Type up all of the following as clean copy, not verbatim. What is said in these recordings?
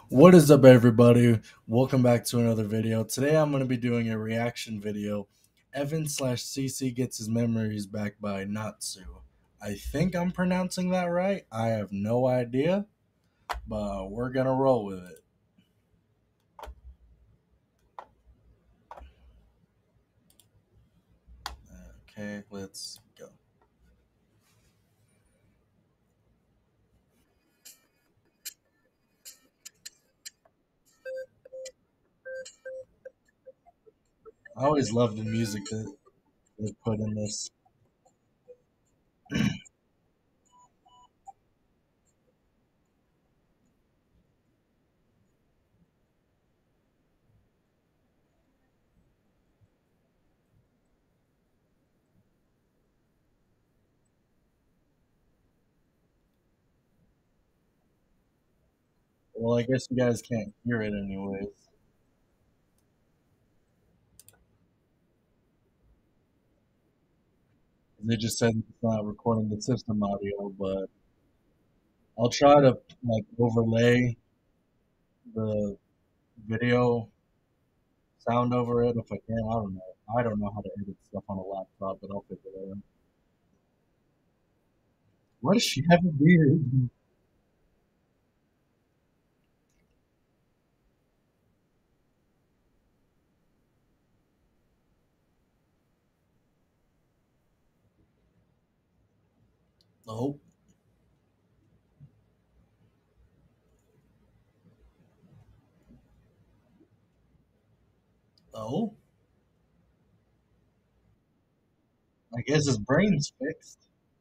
What is up, everybody? Welcome back to another video. Today, I'm going to be doing a reaction video. Evan/CC gets his memories back by Natsu. I think I'm pronouncing that right. I have no idea, but we're going to roll with it. Okay, let's go. I always love the music that they put in this. Well, I guess you guys can't hear it anyways. They just said it's not recording the system audio, but I'll try to overlay the video sound over it if I can. I don't know. I don't know how to edit stuff on a laptop, but I'll figure it out. Why does she have a beard? Oh, oh. I guess his brain's fixed.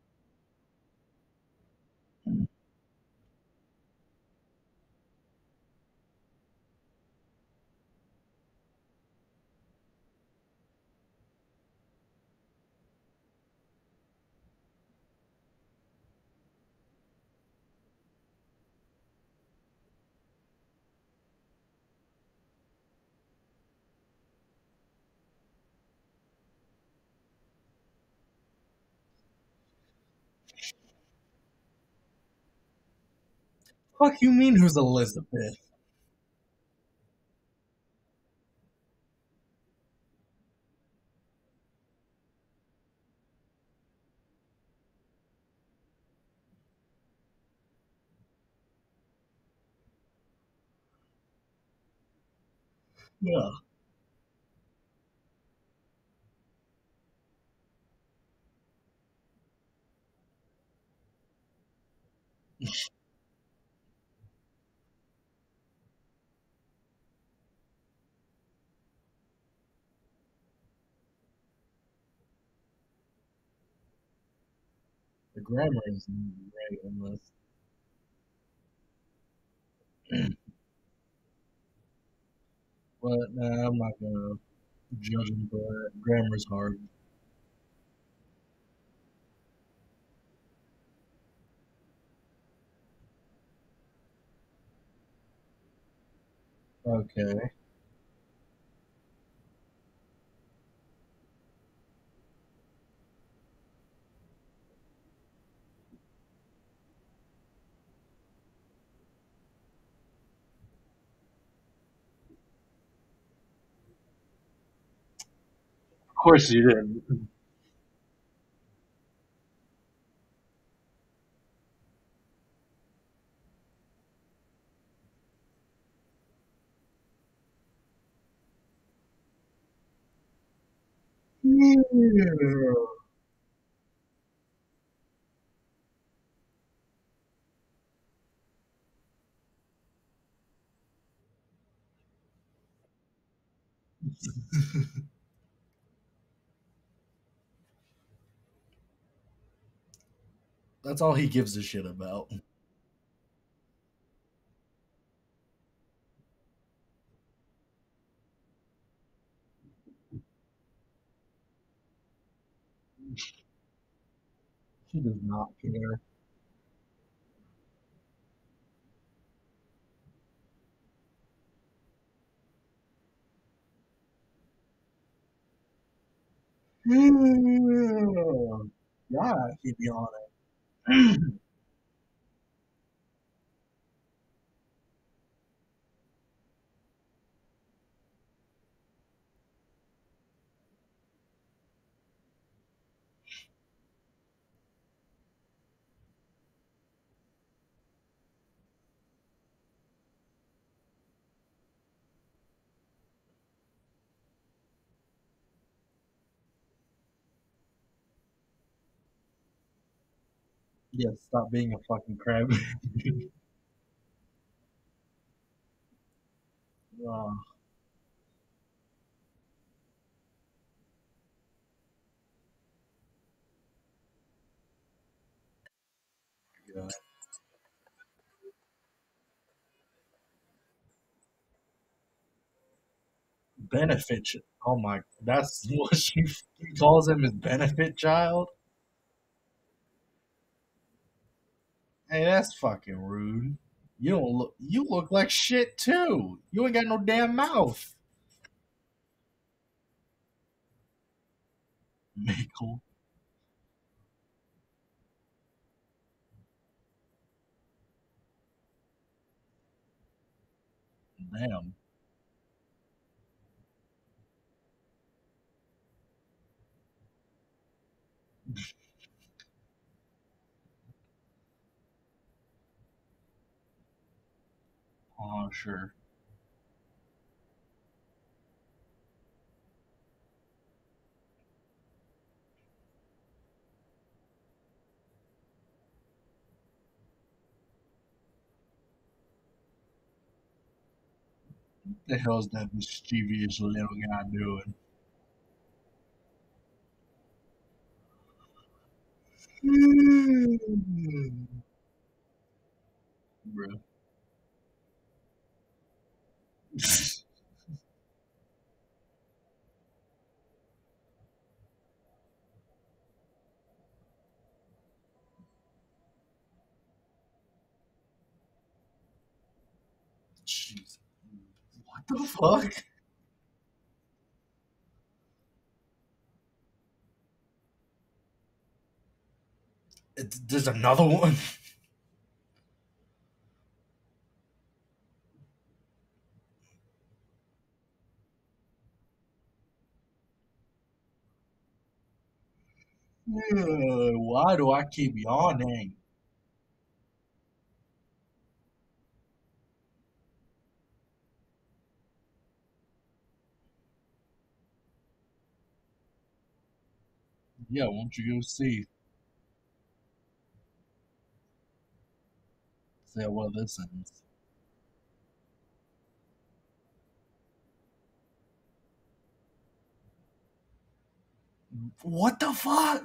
Fuck you mean who's Elizabeth? Yeah. The grammar is right in this. But nah, I'm not gonna judge him for that. Grammar's hard. Okay. Of course you didn't. Yeah. That's all he gives a shit about. She does not care. Yeah, he'd be on it. Yeah, stop being a fucking crab. Oh, yeah. Benefit. Oh my, that's what she calls him, his benefit child. Hey, that's fucking rude. You don't look. You look like shit too. You ain't got no damn mouth. Michael. Damn. Oh sure. What the hell's that mischievous little guy doing? Bro. Jeez. What the fuck? There's another one. Why do I keep yawning? Yeah, won't you go see? Say what this is. What the fuck?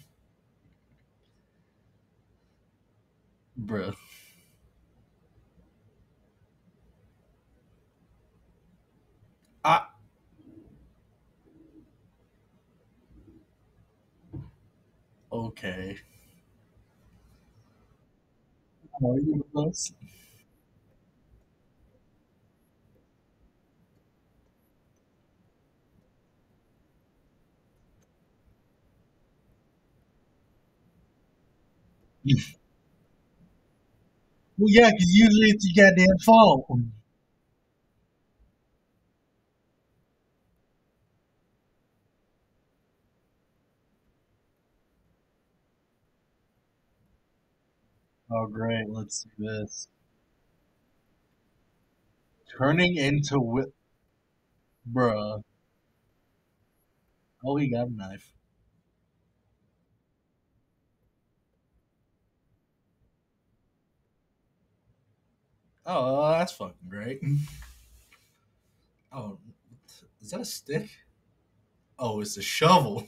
Bruh. I okay. How are you with us? Well, yeah, because usually it's your goddamn fault. Oh, great. Let's see this. Turning into bruh. Oh, he got a knife. Oh, that's fucking great. Oh, is that a stick? Oh, it's a shovel.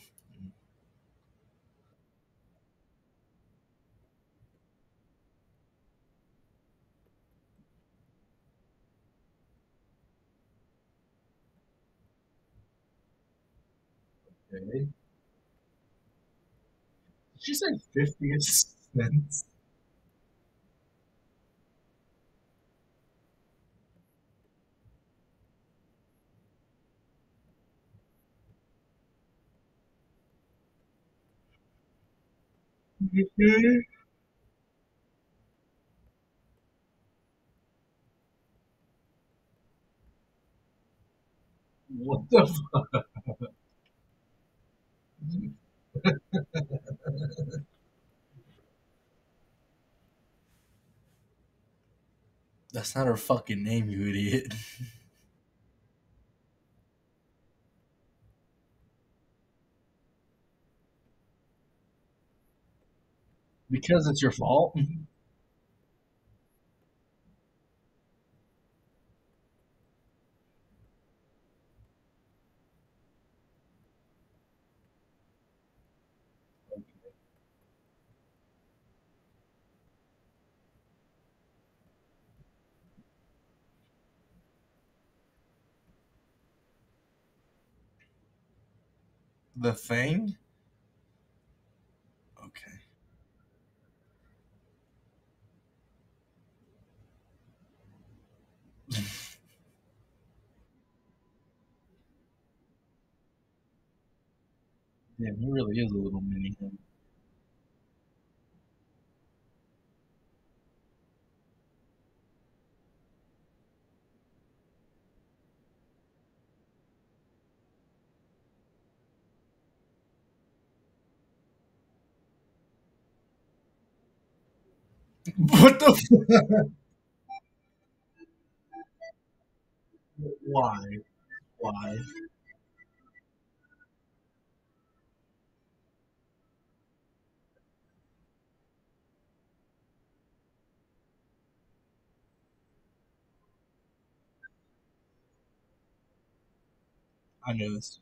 Okay. Did she say 50 cents? What the fuck? That's not her fucking name, you idiot. Because it's your fault. The thing. Okay. Damn, he really is a little mini him. What the? Why? Why? I knew this.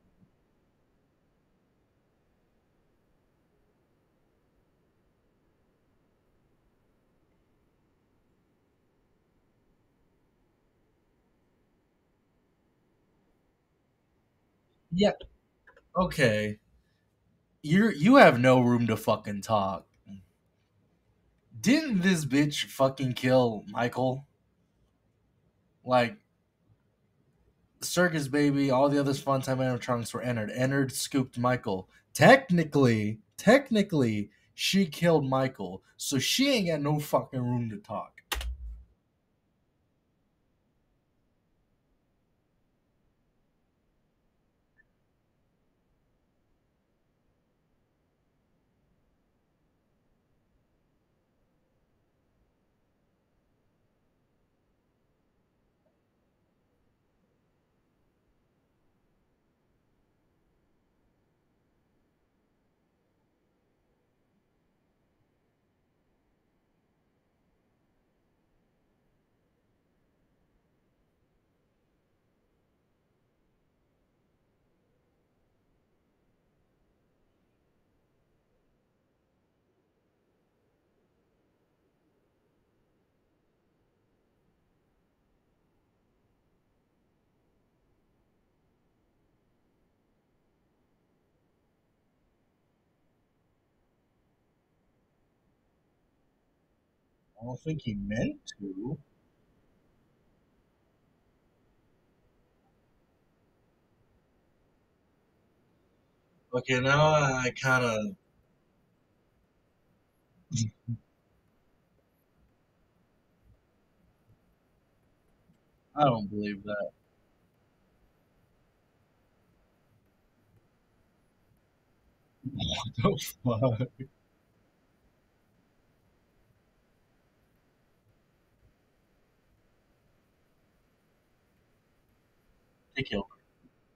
Yeah. Okay. You have no room to fucking talk. Didn't this bitch fucking kill Michael? Like Circus Baby, all the other Funtime animatronics were entered. Entered, scooped Michael. Technically, she killed Michael, so she ain't got no fucking room to talk. I don't think he meant to. Okay, now I kind of. I don't believe that. What the fuck? He killed her.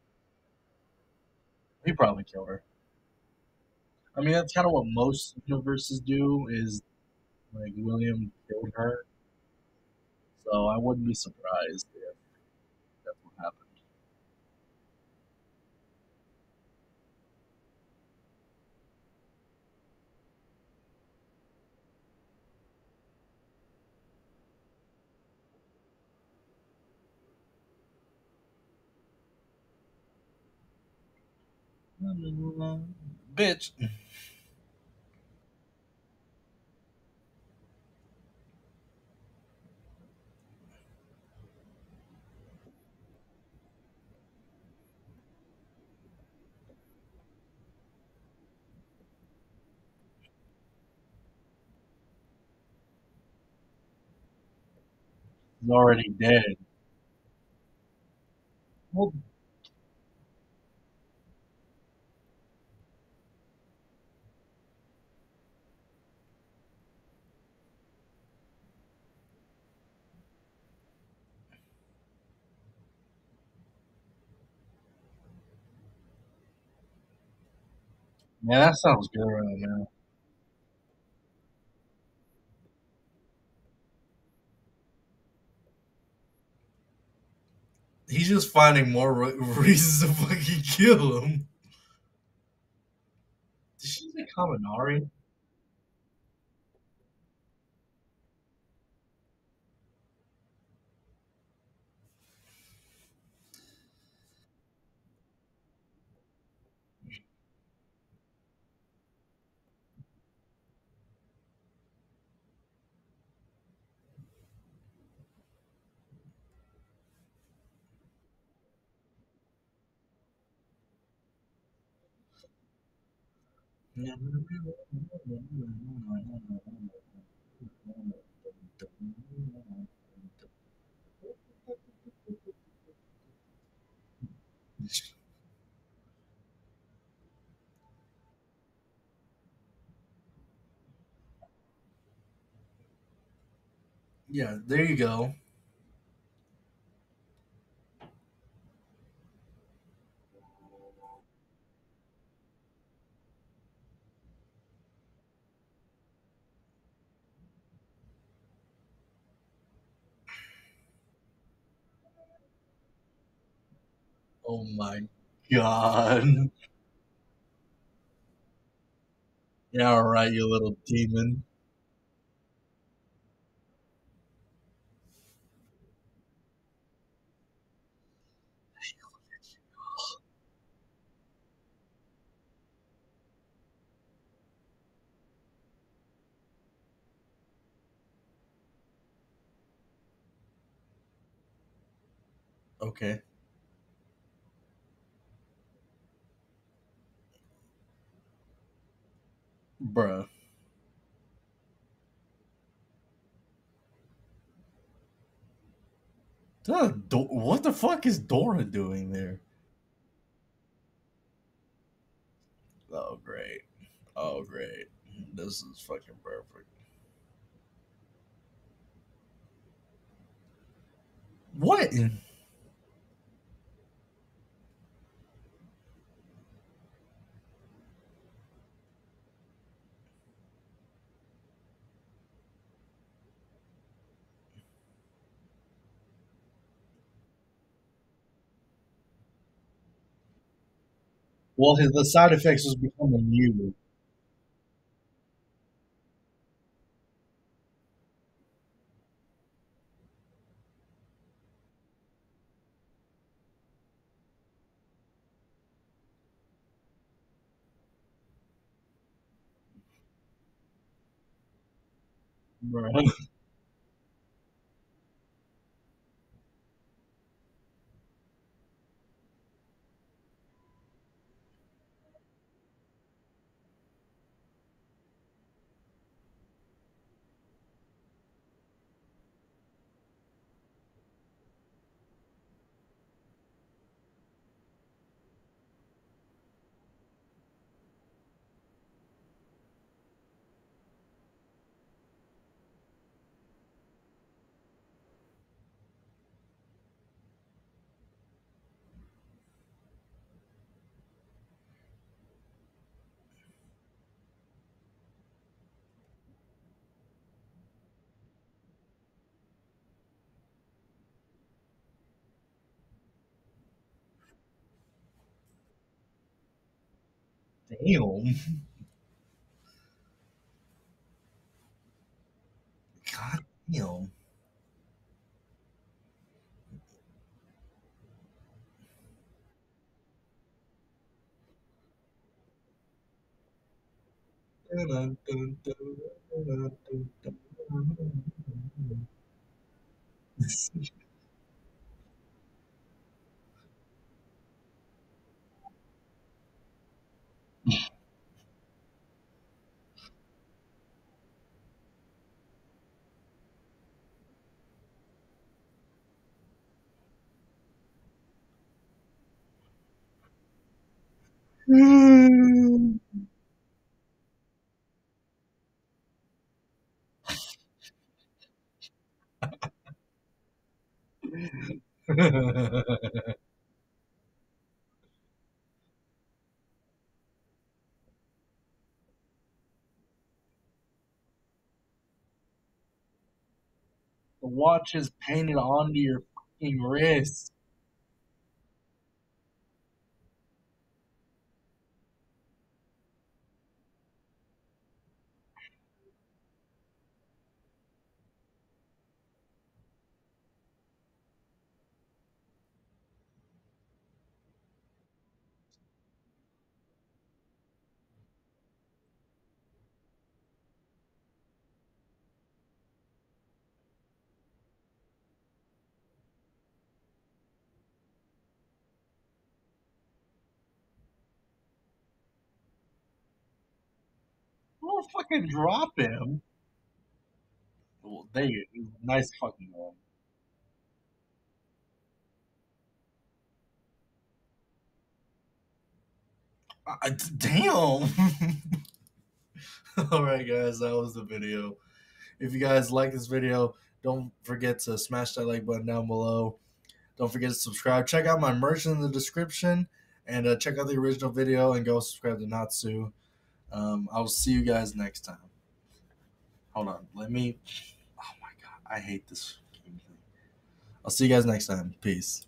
He probably killed her. I mean, that's kind of what most universes do. Is like William killed her, so I wouldn't be surprised if that's what happened. Bitch. He's already dead. Well, man, that sounds good right now. He's just finding more reasons to fucking kill him. Did she say Kaminari? Yeah, there you go. Oh my god. Yeah, all right, you little demon. Okay, bruh. What the fuck is Dora doing there? Oh great. Oh great. This is fucking perfect. What? Well, the side effects was becoming you. Bruh. Damn. God damn. The watch is painted onto your fucking wrist. don't fucking drop him. Well, there you go. Nice fucking one. Damn. All right, guys, that was the video. If you guys like this video, don't forget to smash that like button down below. Don't forget to subscribe. Check out my merch in the description, and check out the original video and go subscribe to Natsu. I'll see you guys next time. Hold on, let me. Oh my god, I hate this game thing. I'll see you guys next time. Peace.